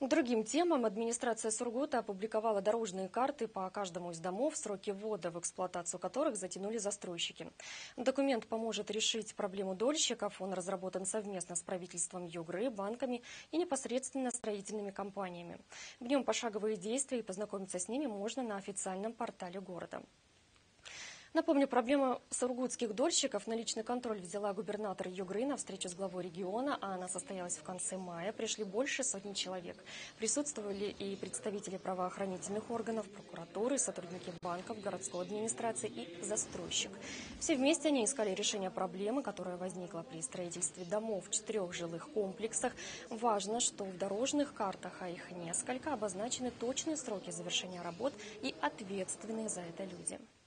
К другим темам администрация Сургута опубликовала дорожные карты по каждому из домов, сроки ввода в эксплуатацию которых затянули застройщики. Документ поможет решить проблему дольщиков. Он разработан совместно с правительством Югры, банками и непосредственно строительными компаниями. В нем пошаговые действия, и познакомиться с ними можно на официальном портале города. Напомню, проблему сургутских дольщиков на личный контроль взяла губернатор Югры на встречу с главой региона, а она состоялась в конце мая. Пришли больше сотни человек. Присутствовали и представители правоохранительных органов, прокуратуры, сотрудники банков, городской администрации и застройщик. Все вместе они искали решение проблемы, которая возникла при строительстве домов в 4 жилых комплексах. Важно, что в дорожных картах, а их несколько, обозначены точные сроки завершения работ и ответственные за это люди.